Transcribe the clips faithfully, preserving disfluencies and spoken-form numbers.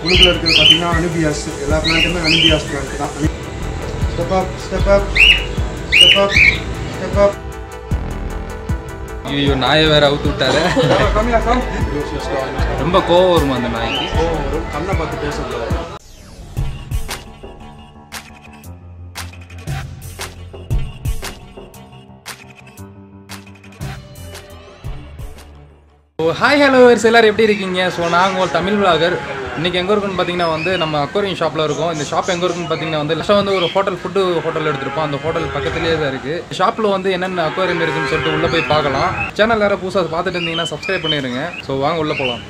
உள்ளுக்குள்ள இருக்கிறது பார்த்தீங்கன்னா அனுபியாஸ். எல்லா பிளான்ட்டுமே அனுபியாஸ் பிளான்ட் தான். Step up step up step up step up. ஐயோ நாயை வேற அவுத்து விட்டாரு. கம்மியா கம். ரொம்ப கோவம் வருமா அந்த நாய்க்கு? கோவம் வரும். கண்ணை பார்த்து பேசக்கூடாது. ஹாய் ஹலோ வேர்ஸ் எல்லாரும் எப்படி இருக்கீங்க? ஸோ நாங்கள் ஒரு தமிழ் விளாகர். இன்றைக்கி எங்கே இருக்குன்னு பார்த்தீங்கன்னா வந்து நம்ம அக்வேரியம் ஷாப்பில் இருக்கோம். இந்த ஷாப் எங்கே இருக்குன்னு பார்த்தீங்கன்னா வந்து லாஸ்ட்டாக வந்து ஒரு ஹோட்டல் ஃபுட்டு ஹோட்டல் எடுத்துருப்போம். அந்த ஹோட்டல் பக்கத்துலேயே தான் இருக்குது. ஷாப்பில் வந்து என்னென்ன அக்வேரியம் இருக்குன்னு சொல்லிட்டு உள்ளே போய் பார்க்கலாம். சேனல் யாரும் புதுசாக பார்த்துட்டு இருந்தீங்கன்னா சப்ஸ்கிரைப் பண்ணிடுங்க. ஸோ வாங்க உள்ளே போகலாம்.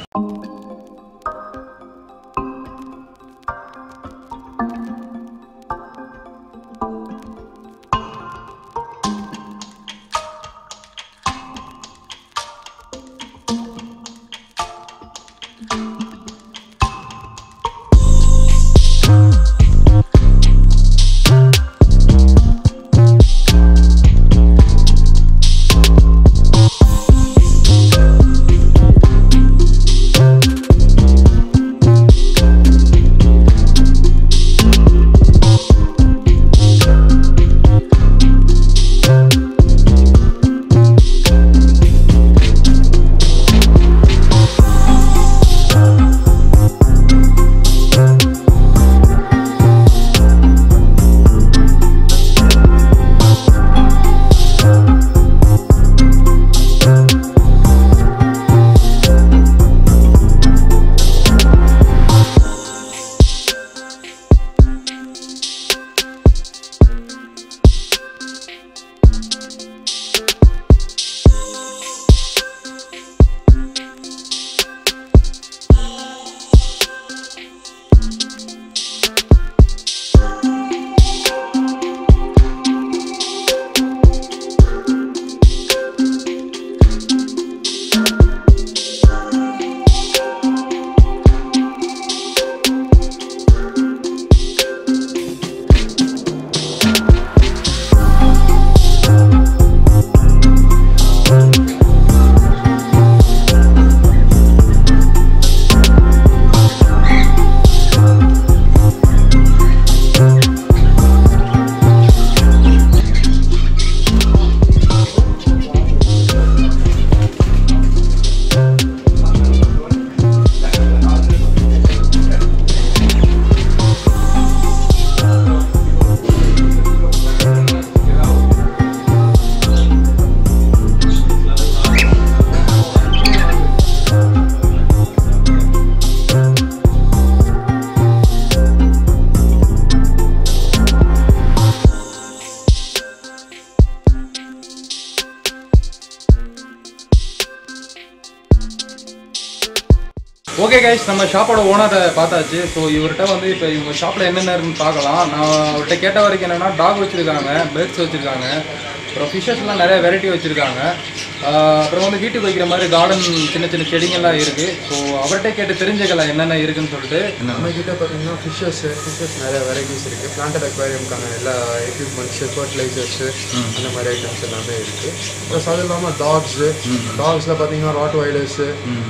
ஓகே கைஸ், நம்ம ஷாப்போட ஓனரை பார்த்தாச்சு. ஸோ இவர்கிட்ட வந்து இப்போ இவங்க ஷாப்பில் என்னென்ன இருக்குன்னு பார்க்கலாம். நான் அவர்கிட்ட கேட்ட வரைக்கும் என்னென்னா டாக் வச்சுருக்காங்க, பேர்ட்ஸ் வச்சுருக்காங்க, அப்புறம் ஃபிஷ்ஷஸ்லாம் நிறைய வெரைட்டி வச்சுருக்காங்க. அப்புறம் வந்து வீட்டுக்கு வைக்கிற மாதிரி கார்டன் சின்ன சின்ன செடிங்கள்லாம் இருக்குது. ஸோ அவர்கிட்ட கேட்டு தெரிஞ்சுக்கலாம் என்னென்ன இருக்குதுன்னு சொல்லிட்டு. நம்மக்கிட்ட பார்த்தீங்கன்னா ஃபிஷ்ஷஸ் ஃபிஷ்ஷஸ் நிறைய வெரைட்டிஸ் இருக்குது. பிளான்டட் அக்வேரியம்க்கான எல்லா எக்யூப்மெண்ட்ஸு, ஃபர்டிலைசர்ஸு, அந்த மாதிரி ஐட்டம்ஸ் எல்லாமே இருக்குது. ப்ளஸ் அது இல்லாமல் டாக்ஸு டாக்ஸில் பார்த்தீங்கன்னா ராட் வைலர்ஸு,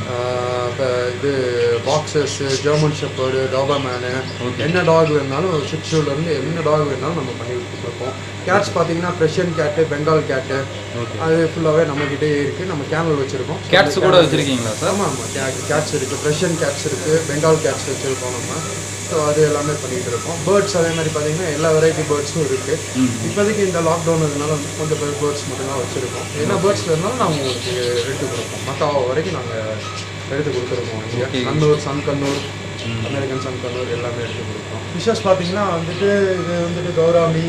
இப்போ இது பாக்ஸர்ஸு, ஜெர்மன் ஷெப்பர்டு, டாபர்மேனு, என்ன டாக் வேணுனாலும் சிக்ஸூலேருந்து என்ன டாக் வேணுனாலும் நம்ம பண்ணி கொடுத்துருக்கோம். கேட்ஸ் பார்த்தீங்கன்னா பிரஷியன் கேட்டு, பெங்கால் கேட்டு, அது ஃபுல்லாகவே நம்மக்கிட்டே இருக்குது. நம்ம கேனல் வச்சுருக்கோம். கேட்ஸ் கூட வச்சுருக்கீங்களா சார்? ஆமாம் ஆமாம், கே கேட்ஸ் இருக்குது, பிரஷியன் கேட்ஸ் இருக்குது, பெங்கால் கேட்ஸ் வச்சுருக்கோம் நம்ம. ஸோ அது எல்லாமே பண்ணிகிட்டு இருக்கோம். பேர்ட்ஸ் அதே மாதிரி பார்த்தீங்கன்னா எல்லா வெரைட்டி பேர்ட்ஸும் இருக்குது. இப்போதைக்கு இந்த லாக்டவுன் அதனால கொஞ்சம் பேர் பேர்ட்ஸ் மட்டும்தான் வச்சுருக்கோம். என்ன பேர்ட்ஸ் வேணுனாலும் நாங்கள் உங்களுக்கு எடுத்து கொடுப்போம். மக்காவா வரைக்கும் நாங்கள் எடுத்து கொடுத்துருக்கோம். இங்கே conure, sun conure, American sun conure எல்லாமே எடுத்து கொடுப்போம். ஃபிஷ்ஷஸ் பார்த்தீங்கன்னா வந்துட்டு இது வந்துட்டு கௌராமி,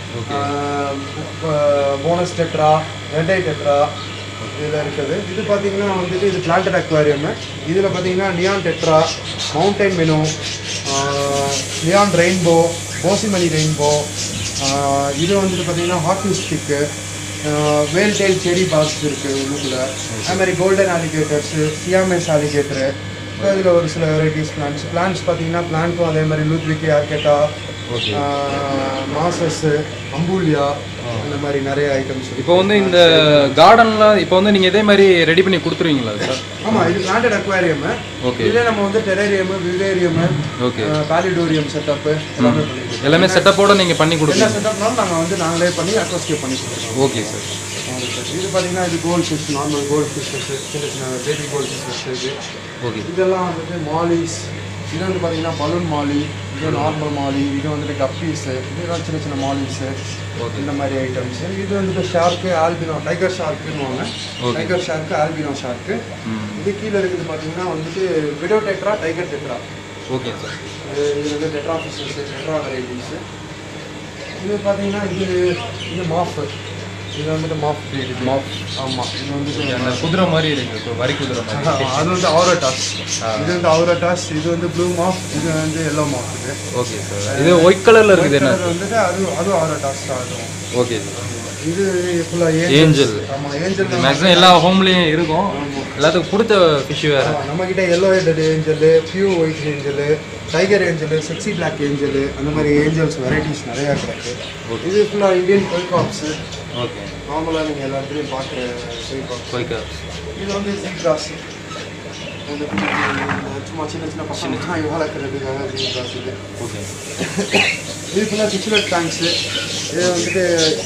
போனஸ் டெட்ரா, ரெட்டை டெட்ரா இதில் இருக்குது. இது பார்த்தீங்கன்னா வந்துட்டு இது பிளான்டட் அக்வாரியமு. இதில் பார்த்தீங்கன்னா neon tetra, mountain minnow, neon rainbow, boesemani rainbow, இது வந்துட்டு பார்த்தீங்கன்னா hockey stick, veil tail cherry barbs இருக்குது உள்ளுக்குள்ள. அது மாதிரி கோல்டன் ஆலிகேட்டர்ஸு, சியாமேஸ் ஆலிகேட்டரு, இதில் ஒரு சில வெரைட்டிஸ் பிளான்ஸ் பிளான்ஸ் பார்த்தீங்கன்னா பிளான்ட்டும் அதே மாதிரி லூத்விக்கி, ஆர்கேட்டா, மாசஸ், அம்பூலியா, இந்த மாதிரி நிறைய ஐட்டம்ஸ். இப்போ வந்து இந்த கார்டனில் இப்போ வந்து நீங்கள் இதே மாதிரி ரெடி பண்ணி கொடுத்துருவீங்களா சார்? ஆமாம், இது பிளான்டட் அக்வாரியம். ஓகே. இதில் நம்ம வந்து terrarium, vivarium, okay, paludarium setup எல்லாமே பண்ணிடுவோம். எல்லாமே செட்டப்போட நீங்கள் பண்ணி கொடுங்க. எல்லா செட்டப்னாலும் நாங்கள் வந்து நாங்களே பண்ணி அக்வாஸ்கேப் பண்ணி கொடுத்துருவோம். Okay sir. இது பார்த்தீங்கன்னா இது gold fish, normal gold fishes, சின்ன சின்ன பேபி கோல்ட் ஃபிஷஸ் இது. ஓகே. இதெல்லாம் வந்துட்டு மாலிஸ். இது வந்து பார்த்தீங்கன்னா பலூன் மாலி, இது நார்மல் மாலி, இது வந்துட்டு கப்பீஸு, இதெல்லாம் சின்ன சின்ன மாலிஸு, இந்த மாதிரி ஐட்டம்ஸு. இது வந்துட்டு ஷார்க்கு, ஆல்பினோ, டைகர் ஷார்க்குன்னுவாங்க. Tiger shark, albino shark. இது கீழே இருக்குது பார்த்தீங்கன்னா வந்துட்டு widow tetra, tiger tetra. Okay sir. இது வந்து டெட்ரா ஃபிஷஸு, டெட்ரா வெரைட்டிஸு. இது பார்த்தீங்கன்னா இது இது மாஃபு. இது வந்துட்டு மாஃப் ப்ரீட். மாஃப். ஆமாம், இது வந்துட்டு அந்த குதிரை மாதிரி இருக்குது, இப்போ வரி குதிரை மாதிரி. அது வந்து ஆரோட்டாஸ். இது வந்து ஆரோட்டாஸ். இது வந்து ப்ளூ மாஃப், இது வந்து எல்லோ மாஃப். இது ஓகே சார். இது ஒயிட் கலரில் இருக்குது என்ன வந்துட்டு அது அதுவும் ஆரோட்டாஸ் தான். அதுவும் ஓகே சார். இது ஃபுல்லாக ஏஞ்சல். ஆமாம், ஏஞ்சல் மேக்ஸிமம் எல்லா ஹோம்லேயும் இருக்கும். எல்லாத்துக்கும் பிடிச்ச ஃபிஷ் வேறு. நம்மக்கிட்ட yellow headed angel, pure white angel, tiger angel, sexy black angel, அந்த மாதிரி ஏஞ்சல்ஸ் வெரைட்டிஸ் நிறையா கிடக்கு. இது ஃபுல்லாக இந்தியன் கொய்காப்ஸு. ஓகே. நார்மலாக நீங்கள் எல்லா இடத்துலையும் பார்க்குற கொய்காப்ஸ். கொய்காப்ஸ். இது வந்து ஜீப்ராஸ். சும்மா சின்ன சின்ன பசங்க வளர்க்குறதுக்காக ஜீப்ராஸ் இது. ஓகே. இது ஃபுல்லாக சிக்ஸ்லெட் டேங்க்ஸு. இது வந்துட்டு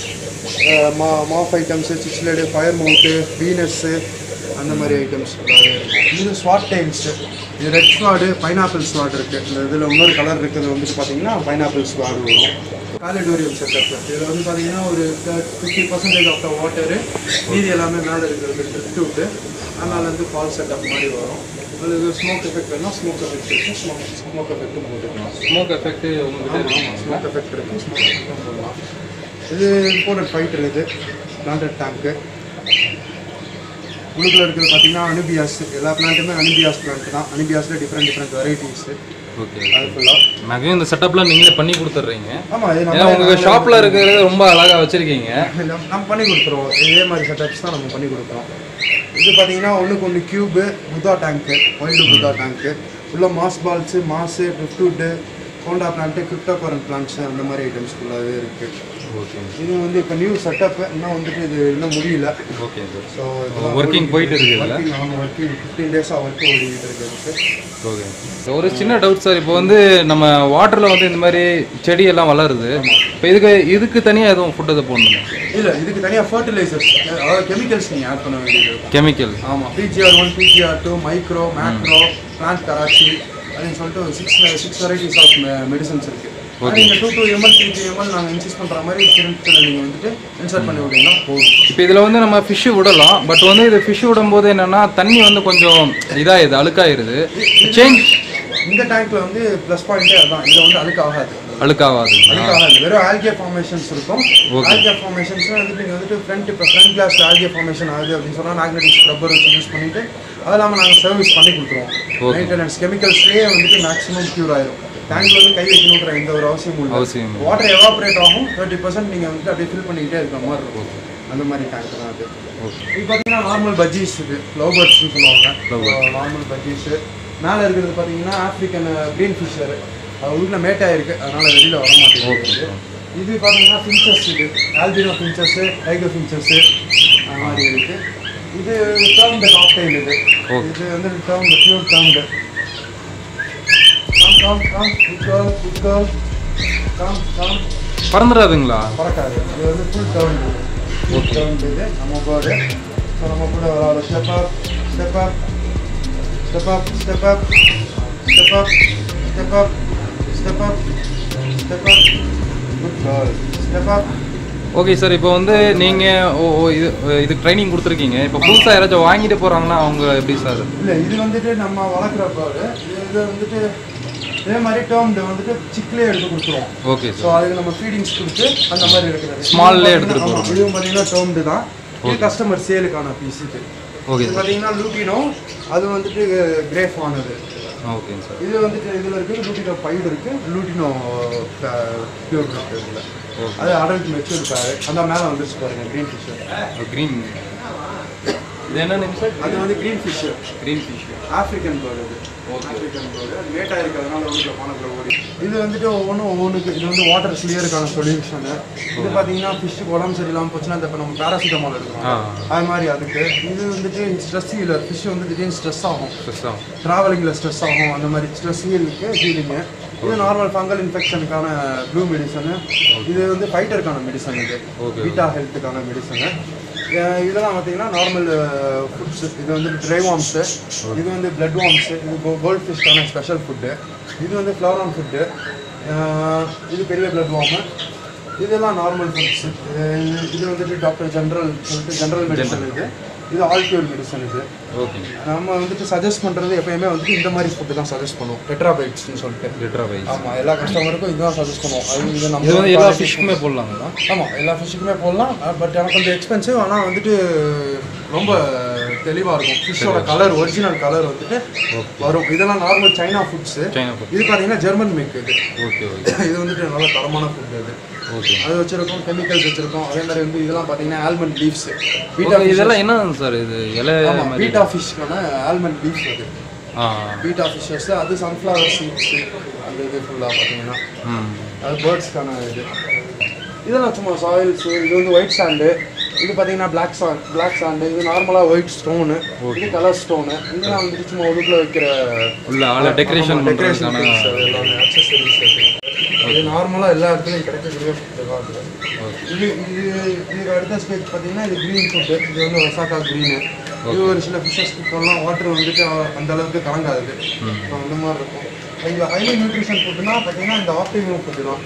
மா மாஃப் items, cichlid, firemouth, Venus, அந்த மாதிரி ஐட்டம்ஸ் இது ஸ்வாட் டைல்ஸு. இது ரெட் ஸ்வாடு, பைனாப்பிள் ஸ்வாட் இருக்குது. இந்த இதில் இன்னொரு கலர் இருக்கிறது வந்துட்டு பார்த்தீங்கன்னா பைனாப்பிள் ஸ்வாடு வரும். Paludarium setup. இதில் வந்து பார்த்தீங்கன்னா ஒரு fifty percentage of the water, மீதி எல்லாமே மேலே இருக்கிறது ட்ரிஃப்ட் விட்டு, அதனால் வந்து ஃபால் செட்டப் மாதிரி வரும். அது ஸ்மோக் எஃபெக்ட் வேணால் ஸ்மோக் எஃபெக்ட் இருக்குது. ஸ்மோக் ஸ்மோக் எஃபெக்ட்டும் போட்டுக்கலாம். ஸ்மோக் எஃபெக்ட் உங்களுக்கு ஸ்மோக் எஃபெக்ட் இருக்குது, ஸ்மோக் எஃபெக்ட்டும் போடலாம். இது இம்போர்ட்டட் ஃபைட்டர். இது பிளான்டட் டேங்க்கு. உங்களுக்குள்ள இருக்கிறது பார்த்தீங்கன்னா அனுபியாஸ். எல்லா பிளான்ட்டுமே அனுபியாஸ் பிளான்ட் தான். அனுபியாஸில் டிஃப்ரெண்ட் டிஃப்ரெண்ட் வெரைட்டிஸு. ஓகே. அது ஃபுல்லாக மேக்ஸிமம் இந்த செட்டப்லாம் நீங்களே பண்ணி கொடுத்துட்றீங்க. ஆமாம், ஏன்னா உங்கள் ஷாப்பில் இருக்கிறது ரொம்ப அழகாக வச்சுருக்கீங்க. நம்ம பண்ணி கொடுத்துருவோம். இதே மாதிரி செட்டப்ஸ் தான் நம்ம பண்ணி கொடுக்குறோம். இது பார்த்தீங்கன்னா ஒன்றுக்கு ஒன்று cube, Buddha tank, wild Buddha tank, உள்ள மாஸ் பால்ஸு, மாஸு, ட்ரிஃப்ட்வுட்டு, கோண்டா பிளான்ட்டு, கிரிப்டோகரண்ட் பிளான்ட்ஸு, அந்த மாதிரி ஐட்டம்ஸ் ஃபுல்லாகவே இருக்குது. ஓகே. இது வந்து இப்போ நியூ செட்டப்பு. இன்னும் வந்துட்டு இது இன்னும் முடியல. Okay sir. ஸோ ஒர்க்கிங் போயிட்டு இருக்குல்ல? ஒர்க்கிங் ஒர்க்கிங் ஃபிஃப்டீன் டேஸாக ஒர்க் ஓடிக்கிட்டு இருக்குது. ஓகே. ஒரு சின்ன டவுட் சார். இப்போ வந்து நம்ம வாட்டரில் வந்து இந்த மாதிரி செடி எல்லாம் வளருது. இப்போ இதுக்கு இதுக்கு தனியாக எதுவும் ஃபுட் எதுவும் போடணுமா? இல்லை, இதுக்கு தனியாக ஃபர்டிலைசர்ஸ், அதாவது கெமிக்கல்ஸ் நீங்கள் ஆட் பண்ண வேண்டியது. கெமிக்கல்? ஆமாம். PGR one, PGR two, micro, macro, plant கராச்சி அப்படின்னு சொல்லிட்டு six six varieties of medicines இருக்குது. நீங்கள் two two ml three two ml நாங்கள் இன்சிஸ்ட் பண்ணுற மாதிரி சிரன்ஸில் நீங்கள் வந்துட்டு இன்சர்ட் பண்ணி விட்டீங்கன்னா போதும். இப்போ இதில் வந்து நம்ம ஃபிஷ்ஷு விடலாம். பட் வந்து இது ஃபிஷ்ஷு விடும்போது என்னென்னா தண்ணி வந்து கொஞ்சம் இதாகிடுது, அழுக்காயிருது. சேஞ்ச் இந்த டேங்க்ல வந்து ப்ளஸ் பாயிண்டே அதான். இதில் வந்து அழுக்காகாது. அழுக்காகாது அழுக்காகாது வெறும் ஆல்கே ஃபார்மேஷன்ஸ் இருக்கும். ஆல்கே ஃபார்மேஷன்ஸ் வந்துட்டு நீங்கள் வந்துட்டு ஃப்ரண்ட் இப்போ ஃப்ரண்ட் கிளாஸ் ஆல்கே ஃபார்மேஷன் ஆகுது அப்படின்னு சொன்னால் மேக்னெட்டிக் ஸ்க்ரப்பர் வச்சு யூஸ் பண்ணிவிட்டு அது இல்லாமல் நாங்கள் சர்வீஸ் பண்ணி கொடுத்துருவோம். மெயின்டெனன்ஸ் கெமிக்கல்ஸ்லேயே வந்துட்டு மேக்ஸிமம் க்யூர் ஆயிரும். டேங்க்ல வந்து கை வைக்கணுன்ற எந்த ஒரு அவசியமும் இல்லை. வாட்டர் எவாபரேட் ஆகும். தேர்ட்டி பர்சன்ட் நீங்கள் வந்துட்டு அப்படியே ஃபில் பண்ணிக்கிட்டே இருக்கிற மாதிரி இருக்கும். அந்த மாதிரி டேங்க் தான் அது. இது பார்த்தீங்கன்னா நார்மல் பஜ்ஜீஸ். இது லவ் பேர்ட்ஸ்னு சொல்லுவாங்க. Normal budgies. மேலே இருக்கிறது பார்த்தீங்கன்னா ஆஃப்ரிக்கன் க்ரீன் ஃபிஷர். அது உள்ள மேட்டாக இருக்குது, அதனால் வெளியில் வர மாட்டேங்குது. இது பார்த்தீங்கன்னா ஃபின்ச்சஸ். இது ஆல்பினோ ஃபின்ச்சஸ்ஸு, டைகர் ஃபின்ச்சஸ்ஸு அந்த மாதிரி இருக்குது. இது டேர்ம்டு காக்டெயில். இது இது வந்து டேர்ம்டு, பியூர் டேர்ம்டு. பறந்துடாதுங்களா? பறக்காது. இது வந்து ஃபுல் டவுன். ஃபுல் டவுன் இது நம்ம பேர்டு. ஸோ நம்ம கூட ஒரு step up step up step up step up step up step up step up step up good girl step up. Okay sir. இப்போ வந்து நீங்கள் இது இதுக்கு ட்ரைனிங் கொடுத்துருக்கீங்க. இப்போ புதுசாக யாராச்சும் வாங்கிட்டு போகிறாங்கன்னா அவங்க எப்படி சார்? இல்லை, இது வந்துட்டு நம்ம வளர்க்குற பேர்டு. இது இது வந்துட்டு இதே மாதிரி டேர்ம்டு வந்துட்டு சிக்லேயே எடுத்து கொடுத்துருவோம். ஓகே. ஸோ அதுக்கு நம்ம ஃபீடிங்ஸ் கொடுத்து அந்த மாதிரி இருக்கிறது ஸ்மால்லே எடுத்துகிட்டு போகிறோம். இதுவும் பார்த்தீங்கன்னா டேர்ம்டு தான். இது கஸ்டமர் சேலுக்கான பீஸ். இது ஓகே. பார்த்தீங்கன்னா லூட்டினோ, அது வந்துட்டு கிரேஃப் ஆனது. Okay sir. இது வந்துட்டு இதில் இருக்குது லூட்டினோ பைடு இருக்குது, லூட்டினோ பியூர் இருக்குது. இதில் அது அடல்ட் மெச்சூர் பேர். அந்த மேலே வந்துச்சு பாருங்கள் க்ரீன் ஃபிஷர். க்ரீன். இது என்ன நேம் சார்? அது வந்து green fish. Green fish African bird. இது ஓகே. African bird. அது லேட்டாக இருக்கிறதுனால வீட்டில் போனக்குள்ள ஓடி. இது வந்துட்டு ஒவ்வொன்றும் ஒவ்வொன்றுக்கு இது வந்து வாட்டர் கிளியருக்கான சொல்யூஷனு. இது பார்த்தீங்கன்னா ஃபிஷ்ஷுக்கு உடம்பு சரியில்லாமல் போச்சுன்னா இந்த இப்போ நம்ம பேராசிட்டமால் எடுக்கிறோம் அது மாதிரி அதுக்கு. இது வந்துட்டு ஸ்ட்ரெஸ் ஹீலர். ஃபிஷ் வந்து திடீர்னு ஸ்ட்ரெஸ் ஆகும், ஸ்ட்ரெஸ் ஆகும், ட்ராவலிங்கில் ஸ்ட்ரெஸ் ஆகும், அந்த மாதிரி ஸ்ட்ரெஸ் ஹீலுக்கு ஹீலிங்கு. இது நார்மல் ஃபங்கல் இன்ஃபெக்ஷனுக்கான ப்ளூ மெடிசனு. இது வந்து ஃபைட்டருக்கான மெடிசன். இது பீட்டா ஹெல்த்துக்கான மெடிசனு. இதெல்லாம் பார்த்தீங்கன்னா நார்மல் ஃபுட்ஸு. இது வந்து ட்ரை வார்ம்ஸு, இது வந்து பிளட் வார்ம்ஸு, இது கோல்ட் ஃபிஷ்க்கான ஸ்பெஷல் ஃபுட்டு. இது வந்து ஃப்ளவரான் ஃபுட்டு. இது பெரிய பிளட் வார்மு. இதெல்லாம் நார்மல் ஃபுட்ஸு. இது வந்துட்டு டாக்டர் ஜென்ரல் சொல்லிட்டு ஜென்ரல் மெடிசன். இது இது ஆல் கியூர் மெடிசன். இது ஓகே. நம்ம வந்துட்டு சஜஸ்ட் பண்ணுறது எப்பயுமே வந்துட்டு இந்த மாதிரி ஃபுட்டு தான் சஜஸ்ட் பண்ணுவோம். டெட்ராபைட்ஸ்னு சொல்லிட்டு. டெட்ராபைட்ஸ். ஆமாம், எல்லா கஸ்டமருக்கும் இதுதான் சஜஸ்ட் பண்ணுவோம். அது இது நம்ம இது வந்து எல்லா ஃபிஷ்க்குமே போடலாங்களா? ஆமாம், எல்லா ஃபிஷ்ஷுக்குமே போடலாம். பட் எனக்கு கொஞ்சம் எக்ஸ்பென்சிவ். ஆனால் வந்துட்டு ரொம்ப தெளிவாக இருக்கும். ஃபிஷ்ஷோட கலர் ஒரிஜினல் கலர் வந்துட்டு வரும். இதெல்லாம் normal China foods. China food. இது பார்த்தீங்கன்னா ஜெர்மன் மேக். இது ஓகே ஓகே. இது வந்துட்டு நல்ல தரமான ஃபுட். இது ஓகே. அது வச்சிருக்கோம், கெமிக்கல்ஸ் வச்சிருக்கோம். அதே மாதிரி வந்து இதெல்லாம் பார்த்தீங்கன்னா ஆல்மண்ட் லீவ்ஸ். பீட்டா இதெல்லாம் என்ன சார்? இது இலை பீட்டா ஃபிஷ்க்கான ஆல்மண்ட் லீவ்ஸ். அது ஆ பீட்டா ஃபிஷ்ஷஸ். அது சன்ஃப்ளவர் சீட்ஸ். அந்த இது ஃபுல்லாக பார்த்தீங்கன்னா அது பேர்ட்ஸ்க்கான இது. இதெல்லாம் சும்மா சாயில்ஸு. இது வந்து ஒயிட் சாண்டு. இது பார்த்தீங்கன்னா பிளாக் சாண்ட் பிளாக் சாண்டு. இது நார்மலாக ஒயிட் ஸ்டோனு. இது கலர் ஸ்டோனு. இதெல்லாம் வந்துட்டு சும்மா உடுப்பில் வைக்கிற உள்ள ஆள டெக்கரேஷன் டெக்கரேஷன் எல்லாமே அக்சசரிஸ். அது நார்மலாக எல்லா இடத்துலையும் கிடைக்கக்கூடிய ஃபுட்டு தான். இது இது இதுக்கு அடுத்த ஸ்டேஜ் பார்த்தீங்கன்னா இது க்ரீன் ஃபுட்டு. இது வந்து ஒசாக்கா க்ரீனு. இது ஒரு சில ஃபிஷ்ஷஸ்க்கு போடலாம். வாட்டர் வந்துட்டு அந்த அளவுக்கு கலங்காது. ஸோ அந்த மாதிரி இருக்கும். இது ஹைலி நியூட்ரிஷன் ஃபுட்டுனா பார்த்தீங்கன்னா இந்த ஆப்டிமம் ஃபுட்டு தான்.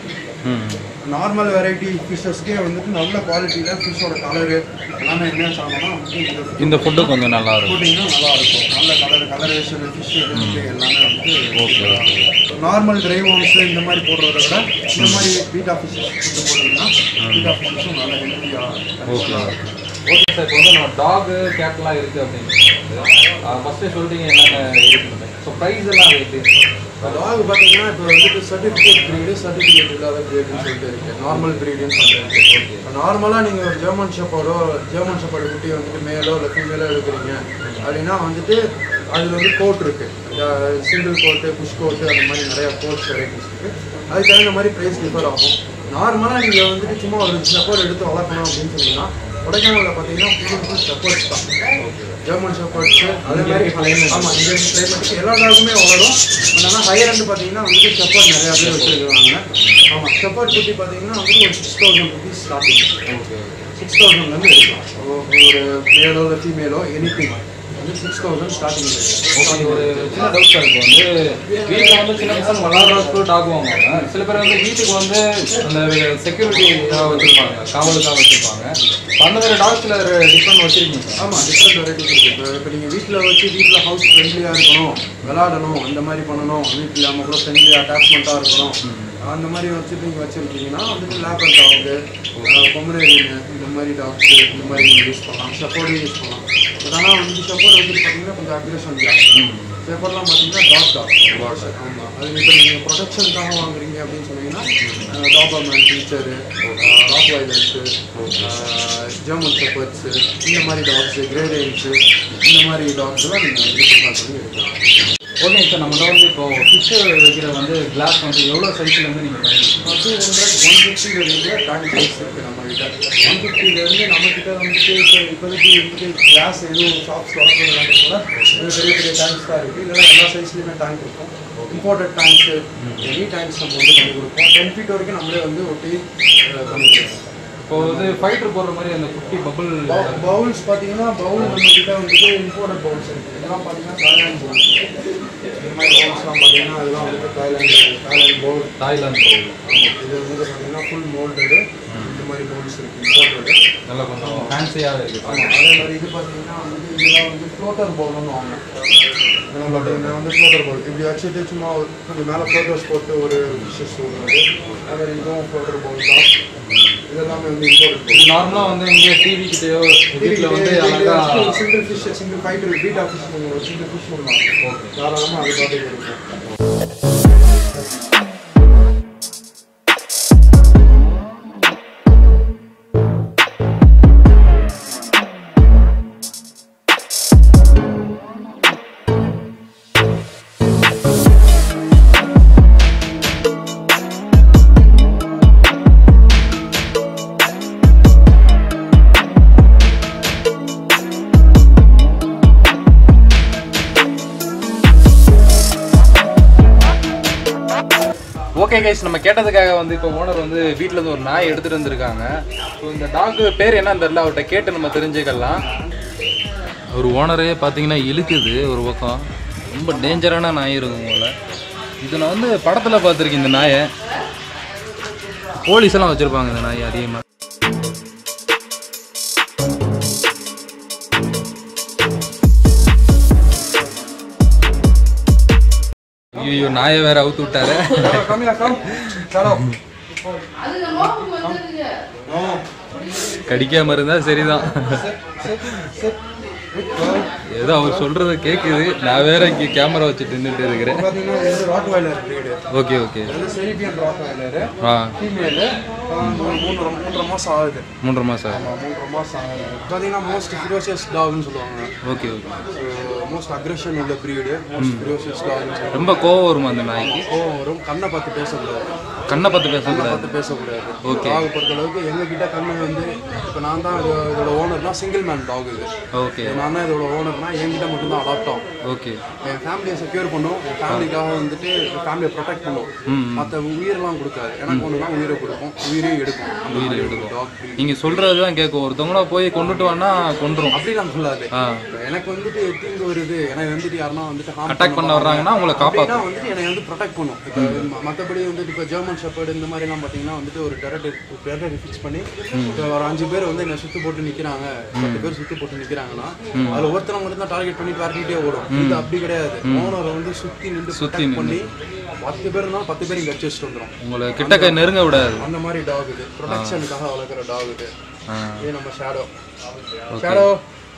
நார்மல் வெரைட்டி ஃபிஷ்ஷஸ்க்கே வந்துட்டு நல்ல குவாலிட்டியில் ஃபிஷ்ஷோட கலரு எல்லாமே என்ன சாப்பிட்டோம்னா இந்த ஃபுட்டு கொஞ்சம் நல்லா இருக்கும். போட்டிங்கன்னா நல்லா இருக்கும். நல்ல கலர் கலரேஷன் ஃபிஷ் எல்லாமே வந்து ஓகே. நார்மல் ட்ரை வார்ம்ஸு இந்த மாதிரி போடுறத விட இந்த மாதிரி பீட்டா ஃபிஷ் ஃபுட்டு போட்டிங்கன்னா பீட்டா ஃபிஷ்ஷும் நல்லா ஹெல்த்தியாக. Okay okay sir. இப்போ வந்து நம்ம டாகு கேட்லாம் இருக்குது அப்படின்னு ஃபஸ்ட்டே சொல்லிட்டீங்க என்னென்ன இருக்குது. ஸோ ப்ரைஸ் எல்லாம் இருக்குது. டாக் பார்த்தீங்கன்னா இப்போ வந்துட்டு சர்டிஃபிகேட் ப்ரீடு, சர்டிஃபிகேட் இல்லாத ப்ரீடுன்னு சொல்லிட்டு இருக்குது. நார்மல் ப்ரீடுன்னு சொல்லிட்டு இருக்குது. நார்மலாக நீங்கள் ஒரு ஜெர்மன் ஷெப்பர்டோ ஜெர்மன் ஷெப்பர்டு குட்டியை வந்துட்டு மேலோ இல்லை ஃபீமேலோ எடுக்கிறீங்க அப்படின்னா வந்துட்டு அதில் வந்து கோட் இருக்குது. சிங்கிள் கோட்டு, புஷ் கோட்டு, அந்த மாதிரி நிறையா கோட்ஸ் வெரைட்டிஸ் இருக்குது. அதுக்கு தகுந்த மாதிரி ப்ரைஸ் டிஃபர் ஆகும். நார்மலாக நீங்கள் வந்துட்டு சும்மா ஒரு ஷெப்பர்டு எடுத்து வளர்க்கணும் அப்படின்னு சொன்னீங்கன்னா கொடைக்கானலில் பார்த்தீங்கன்னா ஃபுல் ஃபுல் ஷெப்பர்ட்ஸ் தான். ஜெர்மன் ஷெப்பர்ட்ஸு அதே மாதிரி ஆமாம் இந்தியன் கிளைமேட்டுக்கு எல்லா டாகுமே வளரும். ஆனால் ஹையர் ரெண்டு பார்த்தீங்கன்னா வந்துட்டு ஷெப்பர்ட் நிறையா பேர் வச்சுருக்காங்க. ஆமாம், ஷெப்பர்ட் குட்டி பார்த்தீங்கன்னா வந்துட்டு ஒரு six thousand rupees starting. Okay, six தௌசண்ட்லேருந்து எடுக்கலாம். ஒரு மேலோ இல்லை ஃபீமேலோ எனி திங் வந்து சிக்ஸ் தௌசண்ட் ஸ்டார்டிங். ஓகே. ஒரு சின்ன டவுட் சார். இப்போ வந்து வீட்டில் வந்து சின்ன பசங்க விளாட்றதுக்கு டாக் வாங்குவாங்க. சில பேர் வந்து வீட்டுக்கு வந்து அந்த செக்யூரிட்டியாக வச்சுருப்பாங்க, காவலுக்காக வச்சுருப்பாங்க. அந்த மாதிரி டாக்ஸில் டிஃப்ரெண்ட் வச்சுருக்கீங்க? ஆமாம், டிஃப்ரெண்ட் வெரைட்டிஸ் இருக்குது. இப்போ இப்போ நீங்கள் வீட்டில் வச்சு வீட்டில் ஹவுஸ் ஃப்ரெண்ட்லியாக இருக்கணும், விளாடணும், அந்த மாதிரி பண்ணணும், வீட்டில் இல்லாமல் கூட ஃப்ரெண்ட்லியாக அட்டாச்மெண்ட்டாக இருக்கணும், அந்த மாதிரி வச்சுட்டு நீங்கள் வச்சுருக்கீங்கன்னா வந்துட்டு லேப்பர் டாகு, பொமரேனியன், இந்த மாதிரி டாக்ஸு இந்த மாதிரி நீங்கள் யூஸ் பண்ணலாம். ஷெப்பர்டும் யூஸ் பண்ணலாம். பட் ஆனால் வந்து ஷெப்பர்ட் வந்து பார்த்தீங்கன்னா கொஞ்சம் அக்ரெஷன் ஜாஸ்தி. ஷெப்பர்ட்லாம் பார்த்தீங்கன்னா டாக் டாக். ஆமாம், அது இப்போ நீங்கள் ப்ரொடெக்ஷனுக்காக வாங்குறீங்க அப்படின்னு சொன்னீங்கன்னா டாபர்மேன், டீச்சரு, ராக் வைலர்ஸு, ஜெர்மன் ஷெப்பர்ட்ஸு, இந்த மாதிரி டாக்ஸு, கிரேடேன்ஸு, இந்த மாதிரி டாக்ஸ்லாம் நீங்கள் வந்து ப்ரிஃபர் பண்ணி எடுக்கலாம். Okay sir. நம்மகிட்ட வந்து இப்போ ஃபிஷ்ஷு வைக்கிற வந்து கிளாஸ் வந்து எவ்வளோ சைஸ்லேருந்து நீங்கள் பண்ணுறீங்க? டூ ஹண்ட்ரட் ஒன் ஃபிஃப்டிலேருந்து டேங்க் சைஸ் இருக்குது நம்மகிட்ட. ஒன் ஃபிஃப்டிலேருந்து நம்மக்கிட்ட வந்துட்டு இப்போ இப்போதைக்கு வந்துட்டு கிளாஸ் எதுவும் ஷாப்ஸ் வளர்க்குறதுனால கூட பெரிய பெரிய டேங்க்ஸ் தான் இருக்குது. இல்லைனா எல்லா சைஸ்லேயுமே டேங்க் இருக்கும். இம்போர்ட்டட் டேங்க்ஸு, எனி டேங்க்ஸ் நம்ம வந்து பண்ணி கொடுப்போம். டென் ஃபீட் வரைக்கும் நம்மளே வந்து ஒட்டி பண்ணி கொடுப்போம். இப்போ வந்து ஃபைட்டர் போடுற மாதிரி அந்த குட்டி பபுள் பவுல்ஸ் பார்த்தீங்கன்னா பவுல் நம்மக்கிட்ட வந்துட்டு இம்போர்ட்டட் பவுல்ஸ் இருக்குது. இதெல்லாம் பார்த்தீங்கன்னா தாய்லாந்து பவுல்ஸ். இந்த மாதிரி பவுல்ஸ்லாம் பார்த்தீங்கன்னா அதெல்லாம் வந்துட்டு Thailand Thailand bowl Thailand bowl. ஆமாம், இது வந்து பார்த்தீங்கன்னா ஃபுல் மோல்டடு. இந்த மாதிரி பவுல்ஸ் இருக்குது இம்போர்ட்டடு. நல்லா கொஞ்சம் ஃபேன்சியாக இருக்குது. ஆமாம், அதே மாதிரி இது பார்த்தீங்கன்னா வந்து இதெல்லாம் வந்து ஃப்ளோட்டர் பவுல்னு வாங்க. இதெல்லாம் பார்த்தீங்கன்னா வந்து ஃப்ளோட்டர் பவுல் இப்படி வச்சுட்டு சும்மா கொஞ்சம் மேலே ஃப்ளோட்டர்ஸ் போட்டு ஒரு ஃபிஷ்ஷஸ் விடுறது. அதே மாதிரி இதுவும் ஃப்ளோட்டர் பவுல் தான். இதெல்லாமே வந்து இம்போர்ட்டட். நார்மலாக வந்து இங்கே டிவி கிட்டேயோ வீட்டில் வந்து அழகாக single fish single fighter betta fish ஒரு சிங்கிள் ஃபிஷ் பண்ணலாம். ஓகே, தாராளமாக அது பார்த்துட்டு இருக்கும். ஓகே கைஸ், நம்ம கேட்டதுக்காக வந்து இப்போ ஓனர் வந்து வீட்டில் இருந்து ஒரு நாய் எடுத்துகிட்டு வந்திருக்காங்க. ஸோ இந்த டாக்கு பேர் என்னன்னு தெரியல, அவர்கிட்ட கேட்டு நம்ம தெரிஞ்சுக்கலாம். ஒரு ஓனரே பார்த்தீங்கன்னா இழுக்குது ஒரு பக்கம், ரொம்ப டேஞ்சரான நாய் இருக்கும் போல. இது நான் வந்து படத்தில் பார்த்துருக்கேன். இந்த நாயை போலீஸ் எல்லாம் வச்சுருப்பாங்க இந்த நாய் அதிகமாக. ஐயோ, நாயை வேற அவுத்து விட்டாரு. கடிக்காம இருந்தா சரிதான். ஏதோ அவர் சொல்றத கேக்குது, நான் வேற இங்க கேமரா வச்சு நின்றுட்டு இருக்கிறேன். ஓகே ஓகே மூன்றரை மாசம் ஆகுது. மூன்றரை மாசம் மூன்றரை மாசம் ஆகுது. பார்த்தீங்கன்னா மோஸ்ட் ஃபிரோசியஸ் டாக்னு சொல்லுவாங்க. ஓகே ஓகே மோஸ்ட் அக்ரெஷன் உள்ள பிரீடு, மோஸ்ட் ஃபிரோசியஸ் டாக்னு. ரொம்ப கோவம் வருமா அந்த நாய்க்கு? கோவம் வரும். கண்ணை பார்த்து பேசக்கூடாது. கண்ணை பார்த்து பேசக்கூடாது. பார்த்து பேசக்கூடாது. ஓகே. டாக் பொறுத்த அளவுக்கு எங்ககிட்ட கண்ணு வந்து இப்போ நான் தான் இதோட ஓனர்னா, சிங்கிள் மேன் டாக் இது. ஓகே. நான் தான் இதோட ஓனர்னா, என்கிட்ட மட்டும்தான் அடாப்ட் ஆகும். ஓகே. என் ஃபேமிலியை செக்யூர் பண்ணும், என் ஃபேமிலிக்காக வந்துட்டு ஃபேமிலியை ப்ரொடெக்ட் பண்ணும். மற்ற உயிரெல்லாம் கொடுக்காது. எனக்கு ஒன்றுனா உயிரை கொடுக்கும், உயிரையும் எடுக்கும். உயிரை எடுக்கும் டாக். நீங்கள் சொல்கிறது தான் கேட்கும். ஒருத்தவங்கள போய் கொண்டுட்டு வானா கொண்டுரும். அப்படிலாம் சொல்லாது. எனக்கு வந்துட்டு தீங்கு வருது, எனக்கு வந்துட்டு யாருன்னா வந்துட்டு அட்டாக் பண்ண வர்றாங்கன்னா உங்களை காப்பாற்றா வந்துட்டு என்னை வந்து ப்ரொடெக்ட் பண்ணும். இப்போ மற்றபடி வந்துட்டு இப்போ ஜெர்மன் ஷெப்பர்டு இந்த மாதிரிலாம் பார்த்தீங்கன்னா வந்துட்டு ஒரு டெரட்டரி டெரட்டரி ஃபிக்ஸ் பண்ணி ஒரு அஞ்சு பேர் வந்து என்னை சுற்று போட்டு நிற்கிறாங்க, பத்து பேர் சுற்று போட்டு நிற்கிறாங்கன்னா அதில் ஒருத்தனை மட்டும் தான் டார்கெட் பண்ணி விரட்டிகிட்டே ஓடும். இது அப்படி கிடையாது. ஓனரை வந்து சுற்றி நின்று சுற்றி பண்ணி பத்து பேர்னா பத்து பேர் இங்கே வச்சு வச்சுட்டு வந்துடும். உங்களை கிட்டக்க நெருங்க விடாது. அந்த மாதிரி டாக் இது. ப்ரொடெக்ஷனுக்காக வளர்க்குற டாக் இது. இது நம்ம ஷேடோ. ஷேடோ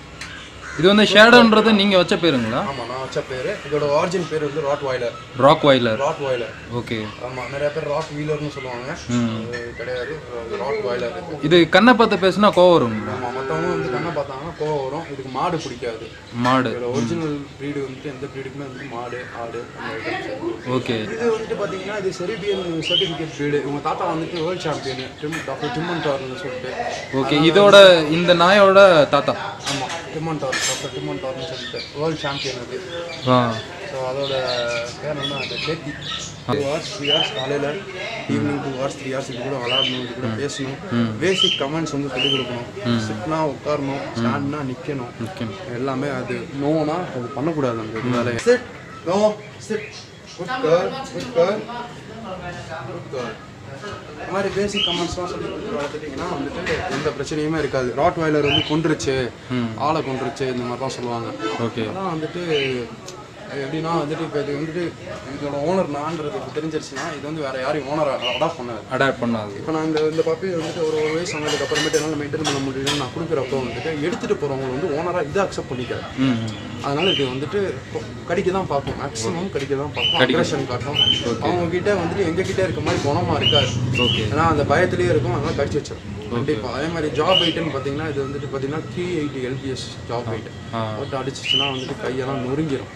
இது வந்து ஷேடோன்றது நீங்க வச்ச பேருங்களா? ஆமா, நான் வச்ச பேரு. இதோட ஆரிஜின் பேர் வந்து rottweiler. Rottweiler. Rottweiler. Okay. ஆமா, நிறைய பேர் ராட் வீலர்னு சொல்லுவாங்க. கிடையாது, ராட் வைலர். இது கண்ணை பார்த்து பேசினா கோவம் வரும். ஆமா, மற்றவங்க வந்து கண்ணை பார்த்தாங்கன்னா கோவம் வரும். இதுக்கு மாடு பிடிக்காது. மாடு ஒரிஜினல் ப்ரீடு வந்துட்டு எந்த ப்ரீடுக்குமே வந்து மாடு, ஆடு அந்த ஐட்டம்ஸ். ஓகே. இது வந்துட்டு பார்த்தீங்கன்னா இது செரிபியன் சர்டிஃபிகேட் ப்ரீடு. இவங்க தாத்தா வந்துட்டு வேர்ல்ட் சாம்பியன் டிம் டாக்டர் டிம்மன்டார்னு சொல்லிட்டு. ஓகே. இதோட இந்த நாயோட தாத்தா. ஆமாம், டிம்மன்டார், டாக்டர் டிம்மன்டார்னு சொல்லிட்டு வேர்ல்ட் சாம்பியன் அது. ஆ. ஸோ அதோட பேர் என்ன, அது டேத்தி. டூ ஹவர்ஸ் த்ரீ ஹவர்ஸ் காலையில், evening two hours three hours இது கூட விளாடணும், இது கூட பேசணும். பேசிக் கமெண்ட்ஸ் வந்து சொல்லிக் கொடுக்கணும். சிட்னா உட்காரணும், ஸ்டாண்ட்னா நிற்கணும், எல்லாமே. அது நோனா அது பண்ணக்கூடாது. அந்த இது வேலையை சிட் நோ சிட் உட்கார் உட்கார் உட்கார் இந்த மாதிரி பேசிக் கமெண்ட்ஸ்லாம் சொல்லி வளர்த்துட்டிங்கன்னா வந்துட்டு எந்த பிரச்சனையுமே இருக்காது. ராட் வைலர் வந்து கொன்றுச்சு, ஆளை கொன்றுச்சு, இந்த மாதிரிலாம் சொல்லுவாங்க. ஓகே. அதான் வந்துட்டு எப்படின்னா வந்துட்டு இப்போ இது வந்துட்டு இதோட ஓனர் நான்றது இப்போ தெரிஞ்சிருச்சுன்னா இது வந்து வேறு யாரையும் ஓனர் அடாப்ட் பண்ணாது. அடாப்ட் பண்ணாது. இப்போ நான் இந்த இந்த பப்பி வந்துட்டு ஒரு ஒரு வயசு ஆனதுக்கு அப்புறமேட்டு என்னால் மெயின்டைன் பண்ண முடியலன்னு நான் கொடுக்குறப்போ வந்துட்டு எடுத்துகிட்டு போகிறவங்க வந்து ஓனராக இதை அக்செப்ட் பண்ணிக்காது. அதனால் இது வந்துட்டு கடிக்க தான் பார்ப்போம், மேக்ஸிமம் கடிக்க தான் பார்ப்போம், அக்ரெஷன் காட்டும். அவங்கக்கிட்ட வந்துட்டு எங்ககிட்ட இருக்க மாதிரி குணமாக இருக்காது. ஓகே. ஏன்னா அந்த பயத்துலேயே இருக்கும், அதனால் கடிச்சு வச்சிடும் கண்டிப்பாக. அதே மாதிரி ஜாப் வெயிட்னு பார்த்தீங்கன்னா இது வந்துட்டு பார்த்தீங்கன்னா த்ரீ எயிட்டி எல்பிஎஸ் ஜாப் வெயிட். போட்டு அடிச்சிச்சுன்னா வந்துட்டு கையெல்லாம் நொறுங்கிடும்.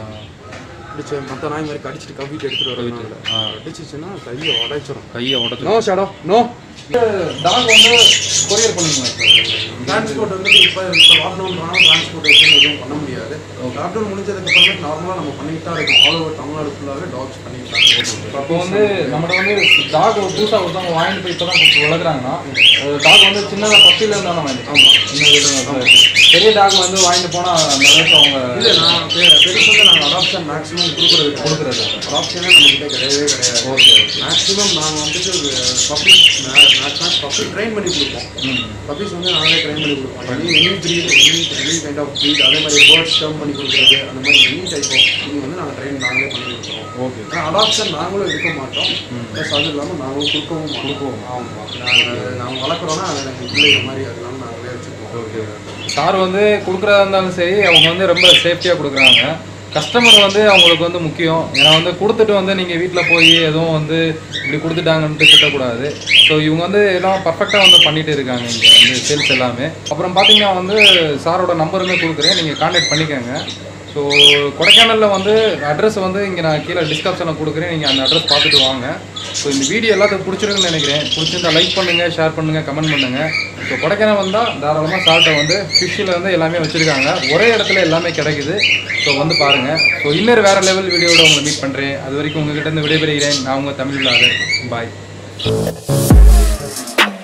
அடிச்சு மற்ற நாய் மாதிரி கடிச்சிட்டு கவிட்டு எடுத்துகிட்டு வரதுனால அடிச்சிச்சுன்னா கையை உடைச்சிடும். கையை உடச்சு நோ ஷேடோ நோ. டாக் வந்து கொரியர் பண்ணுங்க. டிரான்ஸ்போர்ட் வந்துட்டு இப்போ இப்போ லாக்டவுன் ஆனால் டிரான்ஸ்போர்ட்டேஷன் எதுவும் பண்ண முடியாது. லாக்டவுன் முடிஞ்சதுக்கு அப்புறமேட்டு நார்மலாக நம்ம பண்ணிட்டு தான் இருக்கோம். ஆல் ஓவர் தமிழ்நாடு ஃபுல்லாகவே டாக்ஸ் பண்ணிட்டு தான். அப்போ வந்து நம்மகிட்ட வந்து டாக் புதுசாக ஒருத்தவங்க வாங்கிட்டு போய் இப்போ தான் வளர்க்குறாங்கன்னா டாக் வந்து சின்னதாக பப்பியில் இருந்தாலும் வாங்கிட்டு. ஆமாம், பெரிய டாக் வந்து வாங்கிட்டு போனால் அந்த அளவுக்கு அவங்க இல்லை. நான் பெருசு வந்து நாங்கள் அடாப்ஷன் மேக்ஸிமம் கொடுக்குறது கொடுக்குறது அடாப்ஷனே நம்மகிட்ட கிடையவே கிடையாது. ஓகே. மேக்ஸிமம் நாங்கள் வந்துட்டு பப்பி மேக்ஸிமம் பப்பி ட்ரெயின் பண்ணி கொடுப்போம். பப்பீஸ் வந்து நாங்களே ட்ரெயின் பண்ணி கொடுப்போம். Any any breed, any any kind of breed. அதே மாதிரி பேர்ட்ஸ் டேர்ம் பண்ணி கொடுக்குறது, அந்த மாதிரி எனி டைப் ஆஃப் நீங்கள் வந்து நாங்கள் ட்ரெயின் நாங்களே பண்ணி கொடுக்குறோம். ஓகே. ஆனால் அடாப்ஷன் நாங்களும் இருக்க மாட்டோம், ப்ளஸ் அது இல்லாமல் நாங்களும் கொடுக்கவும் கொடுப்போம். ஆமாம், நாங்கள் நாங்கள் வளர்க்குறோன்னா அதை எனக்கு பிள்ளைங்க மாதிரி அதனால நாங்களே வச்சுருக்கோம். ஓகே. சார் வந்து கொடுக்குறதா இருந்தாலும் சரி, அவங்க வந்து ரொம்ப சேஃப்டியாக கொடுக்குறாங்க. கஸ்டமர் வந்து அவங்களுக்கு வந்து முக்கியம். ஏன்னா வந்து கொடுத்துட்டு வந்து நீங்கள் வீட்டில் போய் எதுவும் வந்து இப்படி கொடுத்துட்டாங்கன்ட்டு திட்டக்கூடாது. ஸோ இவங்க வந்து எல்லாம் பர்ஃபெக்டாக வந்து பண்ணிகிட்டு இருக்காங்க இங்கே வந்து சேல்ஸ் எல்லாமே. அப்புறம் பார்த்தீங்கன்னா வந்து சாரோட நம்பருமே கொடுக்குறேன், நீங்கள் கான்டாக்ட் பண்ணிக்கோங்க. ஸோ கொடைக்கானலில் வந்து அட்ரஸ் வந்து இங்கே நான் கீழே டிஸ்கிரிப்ஷனில் கொடுக்குறேன், நீங்கள் அந்த அட்ரஸ் பார்த்துட்டு வாங்க. ஸோ இந்த வீடியோ எல்லாத்துக்கும் பிடிச்சிருக்குன்னு நினைக்கிறேன். பிடிச்சிருந்தா லைக் பண்ணுங்கள், ஷேர் பண்ணுங்கள், கமெண்ட் பண்ணுங்கள். ஸோ கொடைக்கானல் வந்தால் தாராளமாக சால்ட்டை வந்து ஃபிஷ்ஷில் வந்து எல்லாமே வச்சுருக்காங்க, ஒரே இடத்துல எல்லாமே கிடைக்குது. ஸோ வந்து பாருங்கள். ஸோ இன்னொரு வேறு லெவல் வீடியோட உங்களை மீட் பண்ணுறேன். அது வரைக்கும் உங்ககிட்ட இருந்து விடைபெறுகிறேன். நான் உங்கள் தமிழ் விழாவில் பாய்.